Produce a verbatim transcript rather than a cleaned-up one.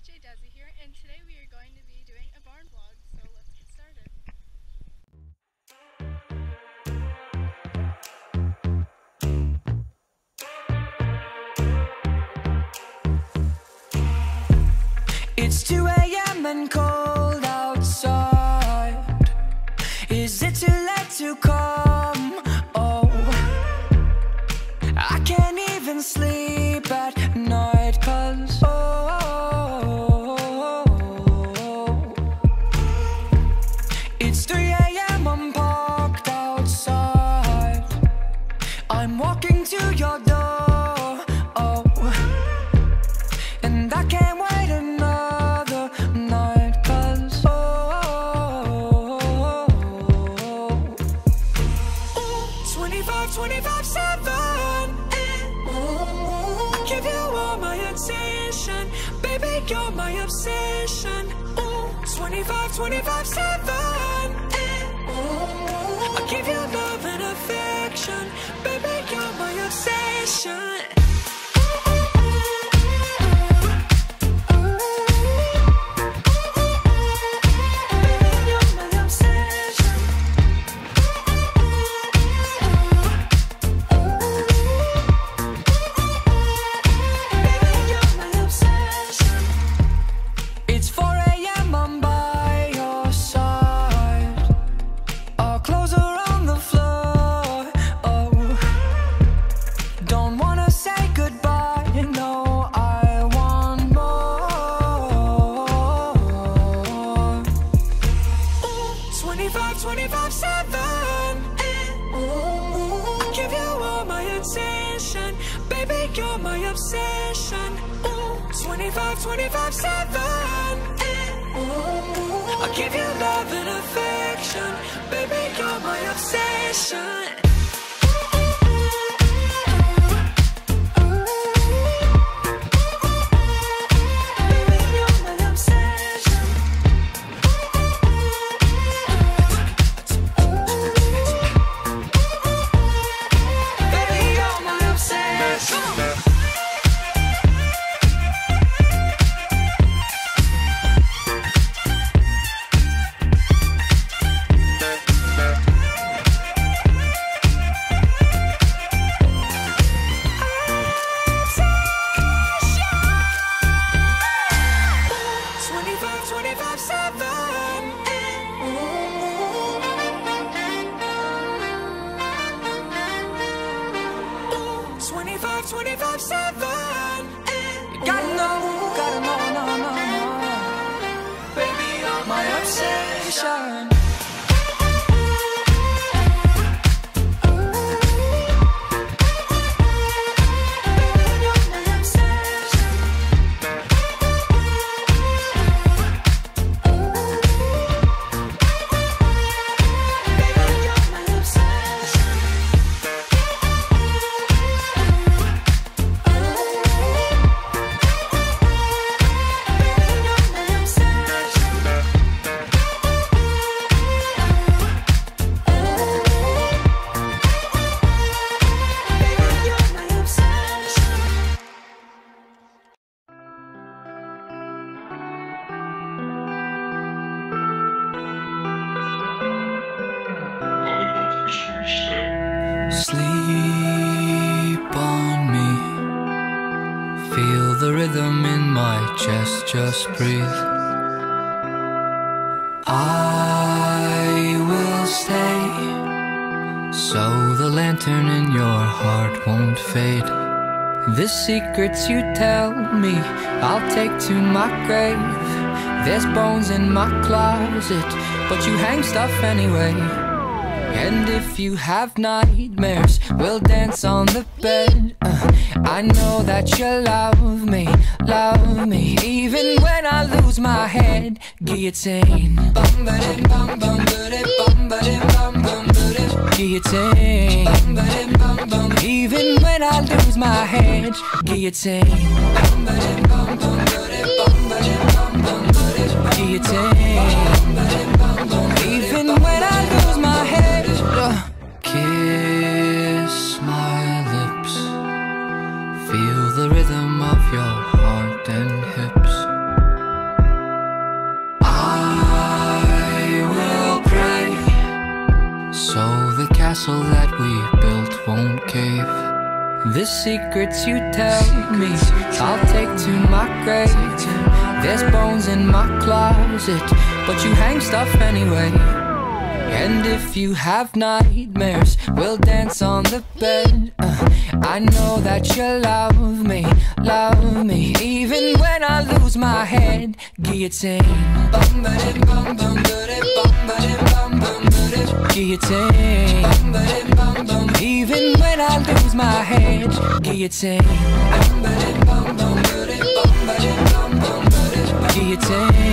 APHA Desi here, and today we are going to be doing a barn vlog, so let's get started. It's two A M and cold outside. Is it too late to come? Oh, I can't even sleep at night, 'cause oh, it's three A M, I'm parked outside. I'm walking to your door, oh, and I can't wait another night, 'cause oh, twenty-five, twenty-five, seven. I give you all my attention, baby, you're my obsession. twenty-five, twenty-five, seven. I give you love and affection, baby, you're my obsession. It's four A M, I'm by your side. Our clothes are on the floor, oh. Don't wanna say goodbye, no, I want more. twenty-five, twenty-five, seven. I give you all my attention, baby, you're my obsession. twenty-five, twenty-five, seven. I give you love and affection, baby, you're my obsession. twenty-five, seven. twenty-five, twenty-five, seven. You gotta know, gotta know, no, no, no. Baby, you're my obsession. Sleep on me, feel the rhythm in my chest, just breathe. I will stay, so the lantern in your heart won't fade. The secrets you tell me, I'll take to my grave. There's bones in my closet, but you hang stuff anyway. And if you have nightmares, we'll dance on the bed. uh, I know that you love me, love me, even when I lose my head. Guillotine, guillotine, even when I lose my head. Guillotine, guillotine, even when I lose my head. Kiss my lips, feel the rhythm of your heart and hips. secrets you tell me I'll take to my grave. There's bones in my closet, but you hang stuff anyway. And if you have nightmares, we'll dance on the bed. uh, I know that you love me, love me, even when I lose my head. Guillotine. Guillotine. Even when I lose my head. Guillotine. Guillotine.